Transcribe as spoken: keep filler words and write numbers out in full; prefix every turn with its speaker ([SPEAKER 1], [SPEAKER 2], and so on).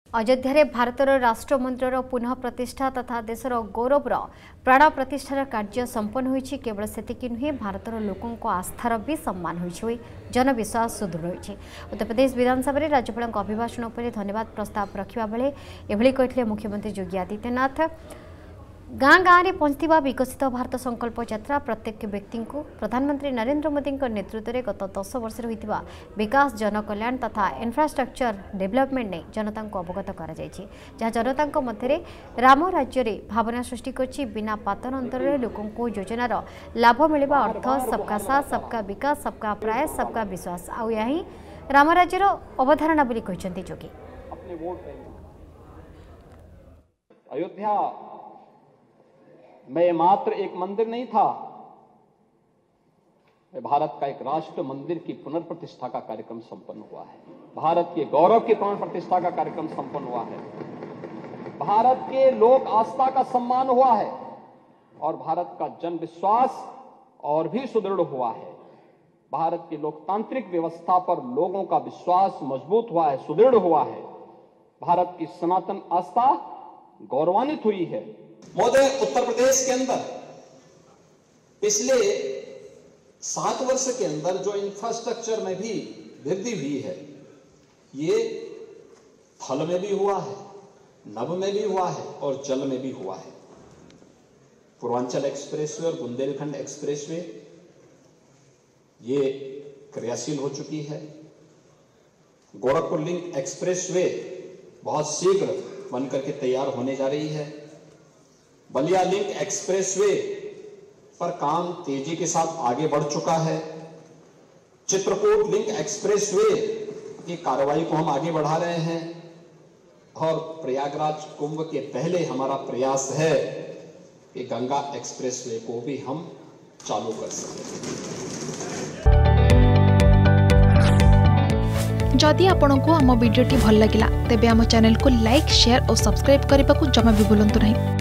[SPEAKER 1] अयोध्या भारतर राष्ट्रमंदिर पुनः प्रतिष्ठा तथा देशर गौरवर प्राण प्रतिष्ठार कार्य संपन्न होईछि। केवल सेतिक नुहे भारतर लोकों आस्थार भी सम्मान होईछि, जनविश्वास सुदृढ़ होईछि। उत्तर प्रदेश विधानसभा राज्यपाल अभिभाषण पर धन्यवाद प्रस्ताव रखा बेले एभली कहिथिले मुख्यमंत्री योगी आदित्यनाथ। गाँ गाँव में पहुंचता विकसित भारत संकल्प यात्रा प्रत्येक व्यक्ति को प्रधानमंत्री नरेंद्र मोदी नेतृत्व में गत दस वर्ष होता विकास जनकल्याण तथा इंफ्रास्ट्रक्चर डेवलपमेंट ने जनता को अवगत कर जहाँ जनता मध्य राम राज्य रे भावना सृष्टि कर बिना पातन अंतर लोकों को योजनार लाभ मिलवा अर्थ सबका साथ सबका विकास सबका प्रयास सबका विश्वास आउ यही राम राज्यर अवधारणा बोली कहते जोगी।
[SPEAKER 2] अयोध्या में मात्र एक मंदिर नहीं था, भारत का एक राष्ट्र मंदिर की पुनर्प्रतिष्ठा का कार्यक्रम संपन्न हुआ है। भारत के गौरव की पुनर्प्रतिष्ठा का कार्यक्रम संपन्न हुआ है। भारत के लोक आस्था का सम्मान हुआ है और भारत का जन विश्वास और भी सुदृढ़ हुआ है। भारत की लोकतांत्रिक व्यवस्था पर लोगों का विश्वास मजबूत हुआ है, सुदृढ़ हुआ है। भारत की सनातन आस्था गौरवान्वित हुई है।
[SPEAKER 3] महोदय, उत्तर प्रदेश के अंदर पिछले सात वर्ष के अंदर जो इंफ्रास्ट्रक्चर में भी वृद्धि हुई है, ये थल में भी हुआ है, नभ में भी हुआ है और जल में भी हुआ है। पूर्वांचल एक्सप्रेसवे और बुंदेलखंड एक्सप्रेसवे ये क्रियाशील हो चुकी है। गोरखपुर लिंक एक्सप्रेसवे बहुत शीघ्र बनकर के तैयार होने जा रही है। बलिया लिंक एक्सप्रेसवे पर काम तेजी के साथ आगे बढ़ चुका है। चित्रकूट लिंक एक्सप्रेसवे की कार्रवाई को हम आगे बढ़ा रहे हैं और प्रयागराज कुंभ के पहले हमारा प्रयास है कि गंगा एक्सप्रेसवे को भी हम चालू कर सकें।
[SPEAKER 4] जदि आपंक आम भिडी भल लगा तेब आम चैनल को लाइक शेयर और सब्सक्राइब करने को जमा भी भूलु नहीं।